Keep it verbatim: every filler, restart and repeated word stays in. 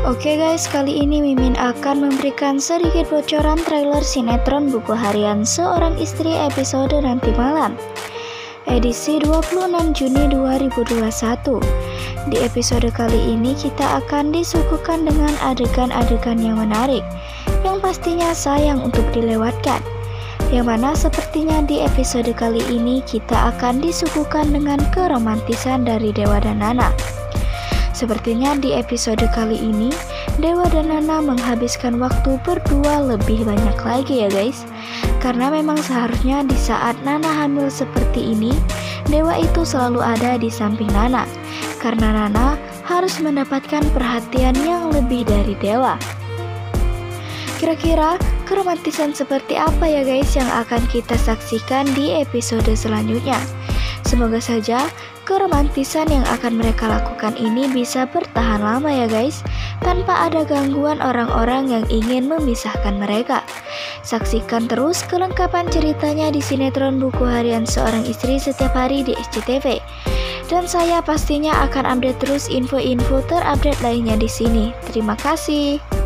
Oke guys, kali ini Mimin akan memberikan sedikit bocoran trailer sinetron Buku Harian Seorang Istri episode nanti malam, edisi dua puluh enam Juni dua ribu dua puluh satu. Di episode kali ini kita akan disuguhkan dengan adegan-adegan yang menarik, yang pastinya sayang untuk dilewatkan. Yang mana sepertinya di episode kali ini kita akan disuguhkan dengan keromantisan dari Dewa dan Nana. Sepertinya di episode kali ini Dewa dan Nana menghabiskan waktu berdua lebih banyak lagi ya guys. Karena memang seharusnya di saat Nana hamil seperti ini, Dewa itu selalu ada di samping Nana, karena Nana harus mendapatkan perhatian yang lebih dari Dewa. Kira-kira keromantisan seperti apa ya guys yang akan kita saksikan di episode selanjutnya? Semoga saja keromantisan yang akan mereka lakukan ini bisa bertahan lama ya guys, tanpa ada gangguan orang-orang yang ingin memisahkan mereka. Saksikan terus kelengkapan ceritanya di sinetron Buku Harian Seorang Istri setiap hari di S C T V. Dan saya pastinya akan update terus info-info terupdate lainnya di sini. Terima kasih.